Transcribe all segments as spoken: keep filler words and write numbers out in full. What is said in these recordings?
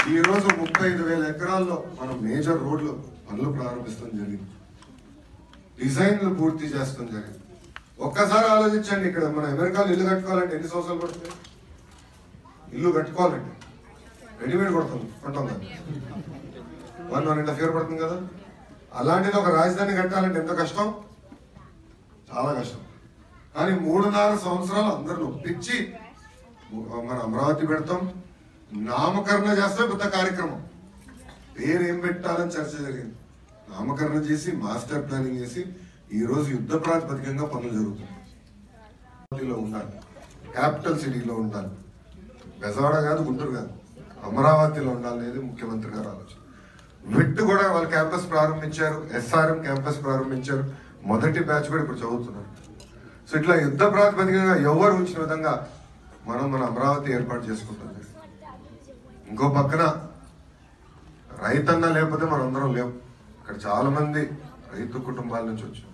ఈ రోజు ముప్పై ఐదు వేల ఎకరాల్లో మనం మేజర్ రోడ్లు పనులు ప్రారంభిస్తాం జరిగింది, డిజైన్లు పూర్తి చేస్తాం జరిగింది. ఒక్కసారి ఆలోచించండి, ఇక్కడ మన అమెరికాలో ఇల్లు కట్టుకోవాలంటే ఎన్ని సంవత్సరాలు పడుతుంది? ఇల్లు కట్టుకోవాలంటే రెడీమేడ్ కొడతాం కొంటాం కదా, one one and half year పడుతుంది కదా. అలాంటిది ఒక రాజధాని కట్టాలంటే ఎంత కష్టం, చాలా కష్టం. కానీ మూడున్నర సంవత్సరాలు అందరూ ఒప్పించి మన అమరావతి పెడతాం, నామకరణ చేస్తాం. పెద్ద కార్యక్రమం, పేరు ఏం పెట్టాలని చర్చ జరిగింది. నామకరణ చేసి మాస్టర్ ప్లానింగ్ చేసి ఈ రోజు యుద్ధ ప్రాతిపదికంగా పనులు జరుగుతున్నాయి. ఉండాలి, క్యాపిటల్ సిటీలో ఉండాలి, బెజవాడ కాదు, గుంటూరు కాదు, అమరావతిలో ఉండాలనేది ముఖ్యమంత్రి గారు ఆలోచన. విట్ కూడా వాళ్ళ క్యాంపస్ ప్రారంభించారు, ఎస్ఆర్ఎం క్యాంపస్ ప్రారంభించారు, మొదటి బ్యాచ్ కూడా ఇప్పుడు చదువుతున్నారు. సో ఇట్లా యుద్ధ ప్రాతిపదికంగా ఎవరు ఉంచిన విధంగా మనం మన అమరావతి ఏర్పాటు చేసుకుంటుంది. ఇంకో పక్కన రైతన్న లేకపోతే మనందరం లేవు. ఇక్కడ చాలా మంది రైతు కుటుంబాల నుంచి వచ్చాం.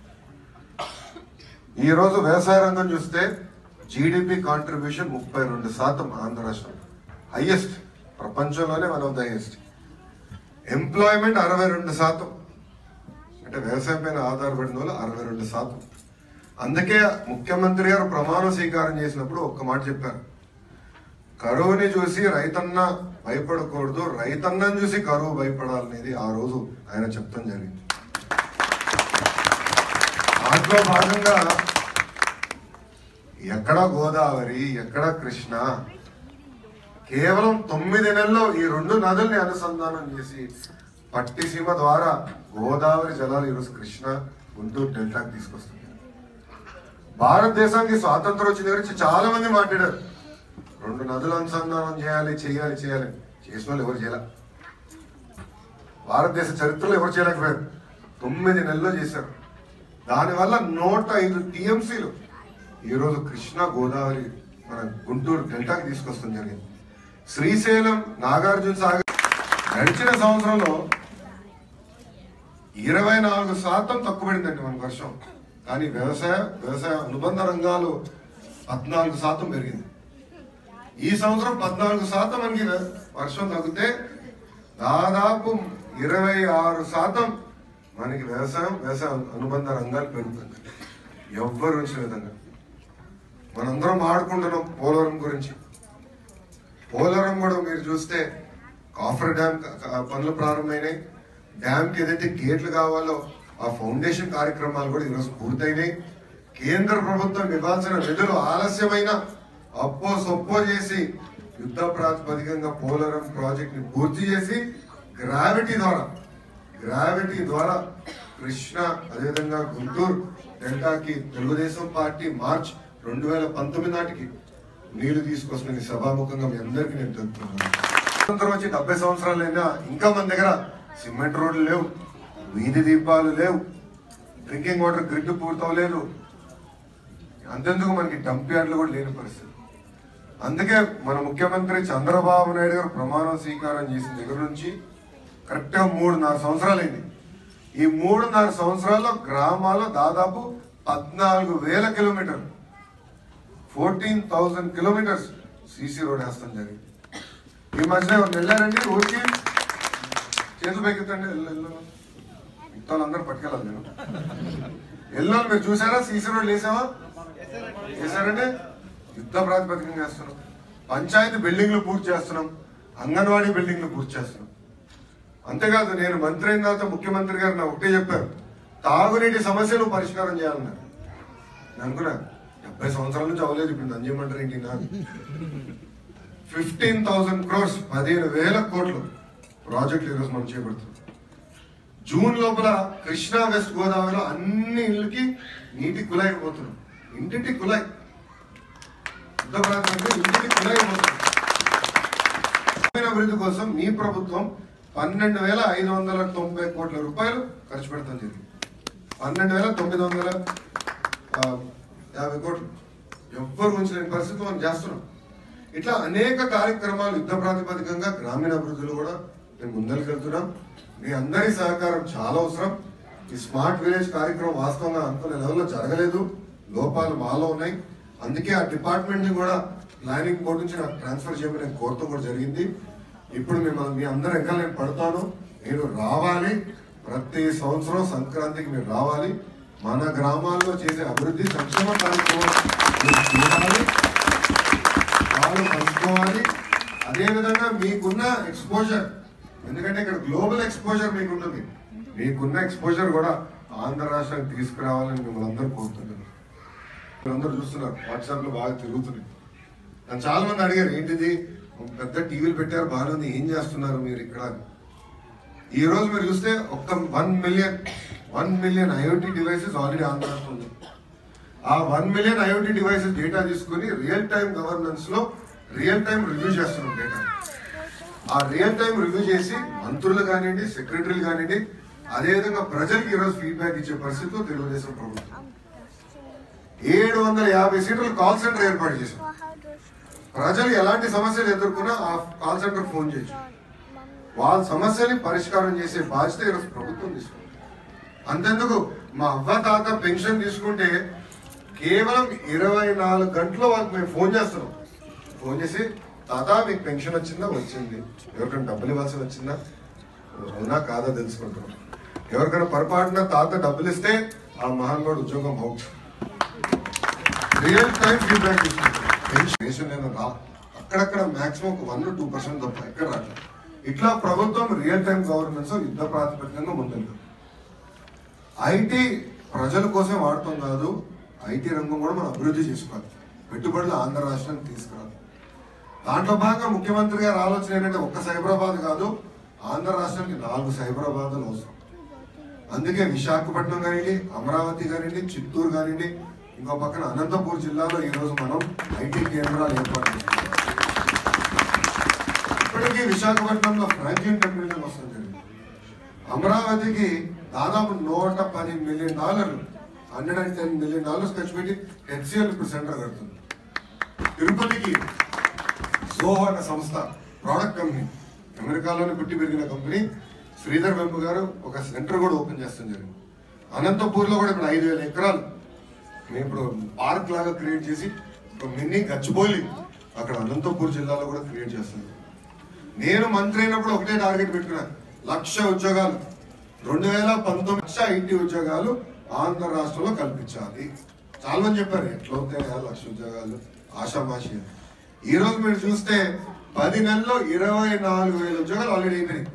ఈ రోజు వ్యవసాయ రంగం చూస్తే జీడిపి కాంట్రిబ్యూషన్ ముప్పై రెండు శాతం ఆంధ్ర రాష్ట్రం, హైయెస్ట్, ప్రపంచంలోనే one of the highest. Employment అరవై రెండు శాతం, అంటే వ్యవసాయం పైన ఆధారపడిన వాళ్ళు అరవై రెండు శాతం. అందుకే ముఖ్యమంత్రి గారు ప్రమాణ స్వీకారం చేసినప్పుడు ఒక్క మాట చెప్పారు, కరువుని చూసి రైతన్న భయపడకూడదు, రైతన్నని చూసి కరువు భయపడాలనేది ఆ రోజు ఆయన చెప్తాం జరిగింది. దాంట్లో భాగంగా ఎక్కడ గోదావరి ఎక్కడ కృష్ణ, కేవలం తొమ్మిది నెలల్లో ఈ రెండు నదుల్ని అనుసంధానం చేసి పట్టిసీమ ద్వారా గోదావరి జలాలు ఈరోజు కృష్ణ గుంటూరు డెల్టాకి తీసుకొస్తుంది. భారతదేశానికి స్వాతంత్రం వచ్చిన గురించి చాలా మంది మాట్లాడారు, రెండు నదులు అనుసంధానం చేయాలి చేయాలి చేయాలి, చేసిన వాళ్ళు ఎవరు చేయాల, భారతదేశ చరిత్రలో ఎవరు చేయలేకపోయారు. తొమ్మిది నెలల్లో చేశారు. దానివల్ల నూట ఐదు టీఎంసీలు ఈరోజు కృష్ణ గోదావరి మన గుంటూరు డెల్టాకి తీసుకొస్తాం జరిగింది. శ్రీశైలం నాగార్జున సాగర్ గడిచిన సంవత్సరంలో ఇరవై నాలుగు శాతం తక్కువడిందండి మన వర్షం. కానీ వ్యవసాయ వ్యవసాయ అనుబంధ రంగాలు పద్నాలుగు శాతం పెరిగింది. ఈ సంవత్సరం పద్నాలుగు శాతం మనకి వర్షం తగ్గితే దాదాపు ఇరవై ఆరు శాతం మనకి వ్యవసాయం వ్యవసాయ అనుబంధ రంగాలు పెరుగుతుంది. ఎవ్వరు వచ్చిన విధంగా మనందరం ఆడుకుంటున్నాం పోలవరం గురించి. పోలవరం కూడా మీరు చూస్తే కాఫర్ డ్యామ్ పనులు ప్రారంభమైనాయి. డ్యామ్కి ఏదైతే గేట్లు కావాలో ఆ ఫౌండేషన్ కార్యక్రమాలు కూడా ఈరోజు పూర్తయినాయి. కేంద్ర ప్రభుత్వం ఇవ్వాల్సిన నిధులు ఆలస్యమైన అప్పో సొప్పో చేసి యుద్ధ ప్రాతిపదికంగా పోలవరం ప్రాజెక్ట్ ని పూర్తి చేసి గ్రావిటీ ద్వారా గ్రావిటీ ద్వారా కృష్ణ అదేవిధంగా గుంటూరు డెల్టాకి తెలుగుదేశం పార్టీ మార్చ్ రెండు వేల పంతొమ్మిది నాటికి నీళ్లు తీసుకొస్తున్న సభాముఖంగా మీ అందరికీ నేను తెలుపుతున్నాను. స్వాతంత్రం వచ్చి డెబ్బై సంవత్సరాలైనా ఇంకా మన దగ్గర సిమెంట్ రోడ్లు లేవు, వీధి దీపాలు లేవు, డ్రింకింగ్ వాటర్ గ్రిడ్ పూర్తవలేదు, అంతెందుకు మనకి డంప్ యార్డ్లు కూడా లేని పరిస్థితి. అందుకే మన ముఖ్యమంత్రి చంద్రబాబు నాయుడు గారు ప్రమాణం స్వీకారం చేసిన దగ్గర నుంచి కరెక్ట్ గా మూడున్నర సంవత్సరాలైంది. ఈ మూడున్నర సంవత్సరాల్లో గ్రామాల్లో దాదాపు పద్నాలుగు వేల కిలోమీటర్లు fourteen thousand kilometres CC road వేస్తాం జరిగింది. ఈ మధ్యన ఎవరు వెళ్ళారండి ఊరికి? చేతులు పైకెత్తండి. మిగతా వాళ్ళందరూ పట్టుకెళ్ళాలి. నేను వెళ్ళాలి, మీరు చూసారా? సీసీ రోడ్ వేసావా? వేసారంటే యుద్ధ ప్రాతిపదికంగా చేస్తున్నాం. పంచాయతీ బిల్డింగ్లు పూర్తి చేస్తున్నాం, అంగన్వాడీ బిల్డింగ్లు పూర్తి చేస్తున్నాం. అంతేకాదు, నేను మంత్రి అయిన తర్వాత ముఖ్యమంత్రి గారు నా ఒకటే చెప్పారు, తాగునీటి సమస్యను పరిష్కారం చేయాలన్నారు. నేను అనుకున్నా డెబ్బై సంవత్సరాల నుంచి అవ్వలేదు, ఇప్పుడు నన్ను చేయమంటారు ఏంటి? నాకు ఫిఫ్టీన్ థౌసండ్ క్రోర్స్ పదిహేను వేల కోట్లు ప్రాజెక్టులు ఈరోజు మనం చేపడుతున్నాం. జూన్ లోపల కృష్ణా వెస్ట్ గోదావరిలో అన్ని ఇళ్ళకి నీటి కుళాయి పోతున్నాం. ఇంటింటి కుళాయి, ఇంటికి కుళాయి పోతున్నాం. అభివృద్ధి కోసం మీ ప్రభుత్వం పన్నెండు వేల ఐదు వందల తొంభై కోట్ల రూపాయలు ఖర్చు పెడతాం జరిగింది. పన్నెండు వేల తొమ్మిది వందల యాభై కోట్లు ఎవ్వరు ఉంచలేని పరిస్థితి మనం చేస్తున్నాం. ఇట్లా అనేక కార్యక్రమాలు యుద్ధ ప్రాతిపదికంగా గ్రామీణ అభివృద్ధిలో కూడా మేము ముందరికి వెళ్తున్నాం. మీ అందరి సహకారం చాలా అవసరం. ఈ స్మార్ట్ విలేజ్ కార్యక్రమం వాస్తవంగా అనుకునే లెవెల్లో జరగలేదు, లోపాలు మాలో ఉన్నాయి. అందుకే ఆ డిపార్ట్మెంట్ ని కూడా ప్లానింగ్ బోర్డు నుంచి నాకు ట్రాన్స్ఫర్ చేయమని కోరటం కూడా జరిగింది. ఇప్పుడు మిమ్మల్ని మీ అందరూ ఇంకా నేను పడతాను, మీరు రావాలి. ప్రతి సంవత్సరం సంక్రాంతికి మీరు రావాలి. మన గ్రామాల్లో చేసే అభివృద్ధి సంక్షేమ కార్యక్రమాలు చూడాలి, వాళ్ళు పంచుకోవాలి. అదేవిధంగా మీకున్న ఎక్స్పోజర్, ఎందుకంటే ఇక్కడ గ్లోబల్ ఎక్స్పోజర్ మీకు ఉంటుంది, మీకున్న ఎక్స్పోజర్ కూడా ఆంధ్ర రాష్ట్రానికి తీసుకురావాలని మిమ్మల్ని అందరూ కోరుతున్నాను. మీరందరూ చూస్తున్నారు, వాట్సాప్ లో బాగా తిరుగుతున్నాయి. నన్ను చాలా మంది అడిగారు, ఏంటిది పెద్ద టీవీలు పెట్టారు బాగానే ఉంది, ఏం చేస్తున్నారు మీరు ఇక్కడ? ఈ రోజు మీరు చూస్తే ఒక్క one million one million IOT devices already Andhra రాష్ట్రం ఉంది. ఆ one million IOT devices data తీసుకుని రియల్ టైం గవర్నెన్స్ లో రియల్ టైం రివ్యూ చేస్తున్నాం డేటా. ఆ రియల్ టైం రివ్యూ చేసి మంత్రులు కానివ్వండి, సెక్రటరీలు కానివ్వండి, అదేవిధంగా ప్రజలకు ఈరోజు ఫీడ్బ్యాక్ ఇచ్చే పరిస్థితిలో తెలుగుదేశం ప్రభుత్వం ఏడు వందల యాభై సీట్ల కాల్ సెంటర్ ఏర్పాటు చేశాం. ప్రజలు ఎలాంటి సమస్యలు ఎదుర్కొన్నా ఆ కాల్ సెంటర్ ఫోన్ చేయొచ్చు, వాళ్ళ సమస్యని పరిష్కారం చేసే బాధ్యత ఈరోజు ప్రభుత్వం తీసుకుంది. అంతెందుకు, మా అవ్వ తాత పెన్షన్ తీసుకుంటే కేవలం ఇరవై నాలుగు గంటలు వాళ్ళకి మేము ఫోన్ చేస్తున్నాం. ఫోన్ చేసి, తాత మీకు పెన్షన్ వచ్చిందా? వచ్చింది. ఎవరికైనా డబ్బులు ఇవ్వాల్సి వచ్చిందా? అవునా కాదా తెలుసుకుంటున్నాం. ఎవరికైనా పొరపాటున తాత డబ్బులు ఇస్తే ఆ మహానుభావుడు ఉద్యోగం పోవచ్చు. రియల్ టైం ఫీడ్బ్యాక్ తీసుకుంటాం. పెన్షన్ నేను రా, అక్కడక్కడ మాక్సిమం ఒక వన్ టూ పర్సెంట్ తప్ప ఎక్కడ రాట్లేదు. ఇట్లా ప్రభుత్వం రియల్ టైం గవర్నెన్స్ యుద్ధ ప్రాతిపదికగా ముందుకు. ఐటీ ప్రజల కోసం వాడటం కాదు, ఐటీ రంగం కూడా మనం అభివృద్ధి చేసుకోవాలి, పెట్టుబడులు ఆంధ్ర రాష్ట్రానికి తీసుకురావాలి. దాంట్లో భాగంగా ముఖ్యమంత్రి గారి ఆలోచన ఏంటంటే ఒక్క సైబరాబాద్ కాదు, ఆంధ్ర రాష్ట్రానికి నాలుగు సైబరాబాద్లు అవసరం. అందుకే విశాఖపట్నం కానివ్వండి, అమరావతి కానివ్వండి, చిత్తూరు కానివ్వండి, ఇంకో పక్కన అనంతపూర్ జిల్లాలో ఈ రోజు మనం ఐటీ కేంద్రాలు ఏర్పాటు చేస్తున్నాం. ఇప్పటికీ విశాఖపట్నంలో ఫ్రాంక్లిన్ టెంపుల్ వస్తుంది జరిగింది. అమరావతికి దాదాపు నూట పది మిలియన్ డాలర్లు hundred and ten million dollars ఖర్చు పెట్టి హెచ్సిఎల్ ఇప్పుడు సెంటర్ కడుతుంది. తిరుపతికి జోహో అనే సంస్థ, ప్రోడక్ట్ కంపెనీ, అమెరికాలోనే పుట్టి పెరిగిన కంపెనీ, శ్రీధర్ వెంపు గారు ఒక సెంటర్ కూడా ఓపెన్ చేస్తాం జరిగింది. అనంతపూర్లో కూడా ఇప్పుడు ఐదు వేల ఎకరాలు మేము ఇప్పుడు పార్క్ లాగా క్రియేట్ చేసి ఒక మినీ గచ్చిబౌలి అక్కడ అనంతపూర్ జిల్లాలో కూడా క్రియేట్ చేస్తున్నాం. నేను మంత్రి అయినప్పుడు ఒకటే టార్గెట్ పెట్టుకున్నాను, లక్ష ఉద్యోగాలు రెండు వేల పంతొమ్మిది లక్ష ఐటీ ఉద్యోగాలు ఆంధ్ర రాష్ట్రంలో కల్పించాలి. చాలా మంది చెప్పారు ఎట్లవుతాయి లక్ష ఉద్యోగాలు, ఆషామాషి. ఈ రోజు మీరు చూస్తే పది నెలల్లో ఇరవై నాలుగు వేల ఉద్యోగాలు ఆల్రెడీ అయిపోయినాయి.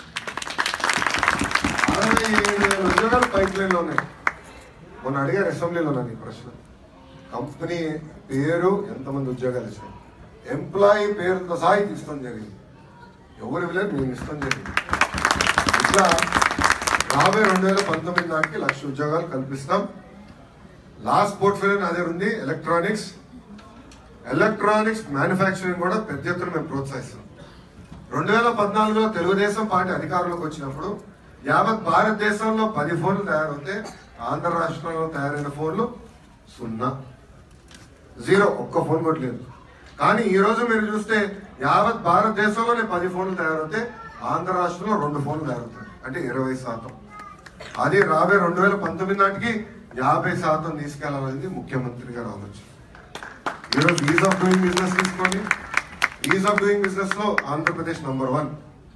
అరవై ఏడు వేల ఉద్యోగాలు పైప్ లైన్ లో ఉన్నాయి. మొన్న అడిగారు అసెంబ్లీలో నన్ను ఈ ప్రశ్న, కంపెనీ పేరు ఎంతమంది ఉద్యోగాలు ఇచ్చారు, ఎంప్లాయీ పేరుతో సహా ఇస్తాం జరిగింది. ఎవరు ఇవ్వలేదు, మేము ఇస్తాం జరిగింది. ఇట్లా రాబోయే రెండు వేల పంతొమ్మిది నాటికి లక్ష ఉద్యోగాలు కల్పిస్తాం. లాస్ట్ పోర్ట్ఫోలియో అదే ఉంది. ఎలక్ట్రానిక్స్ ఎలక్ట్రానిక్స్ మ్యానుఫ్యాక్చరింగ్ కూడా పెద్ద ఎత్తున మేము ప్రోత్సహిస్తాం. రెండు వేల పద్నాలుగులో తెలుగుదేశం పార్టీ అధికారంలోకి వచ్చినప్పుడు యావత్ భారతదేశంలో పది ఫోన్లు తయారవుతే ఆంధ్ర రాష్ట్రంలో తయారైన ఫోన్లు సున్నా, జీరో, ఒక్క ఫోన్ కూడా లేదు. కానీ ఈ రోజు మీరు చూస్తే యావత్ భారతదేశంలోనే పది ఫోన్లు తయారవుతే ఆంధ్ర రాష్ట్రంలో రెండు ఫోన్లు తయారవుతాయి, అంటే ఇరవై శాతం. అది రాబోయే రెండు వేల పంతొమ్మిది నాటికి యాభై శాతం తీసుకెళ్లాలనేది ముఖ్యమంత్రి గారు ఆలోచన. ఈరోజు ఈజ్ ఆఫ్ డూయింగ్ బిజినెస్ తీసుకోండి. ఈజ్ ఆఫ్ డూయింగ్ బిజినెస్ లో ఆంధ్రప్రదేశ్ నంబర్ వన్.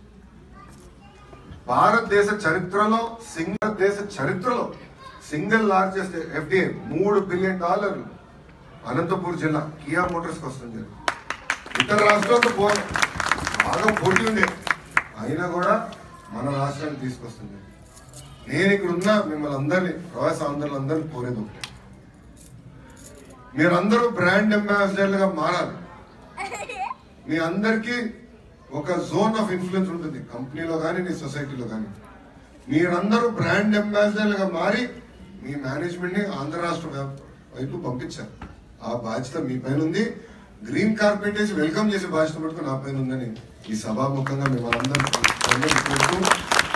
భారతదేశ చరిత్రలో సింగిల్ దేశ చరిత్రలో సింగిల్ లార్జెస్ట్ ఎఫ్డిఐ మూడు బిలియన్ డాలర్లు అనంతపూర్ జిల్లా కియా మోటార్స్ కి వస్తుంది. ఇతర రాష్ట్రాలతో పో బాగా పోటీ ఉంది, అయినా కూడా మన రాష్ట్రానికి తీసుకొస్తుంది. నేను ఇక్కడ ఉన్న మిమ్మల్ని అందరినీ, ప్రవాస ఆంధ్రులందరినీ కోరేది ఒకటే, మీరందరూ బ్రాండ్ అంబాసిడర్లుగా మారాలి. మీ అందరికీ ఒక జోన్ ఆఫ్ ఇన్ఫ్లుయెన్స్ ఉంటుంది కంపెనీలో కానీ నీ సొసైటీలో కానీ. మీరందరూ బ్రాండ్ అంబాసిడర్లుగా మారి మీ మేనేజ్మెంట్ ని ఆంధ్ర రాష్ట్ర వైపు పంపించారు. ఆ బాధ్యత మీ పైన ఉంది. గ్రీన్ కార్పెట్ వేసి వెల్కమ్ చేసే బాధ్యత పట్టుకుని నా పైన ఉందని ఈ సభాముఖంగా మిమ్మల్ని అందరూ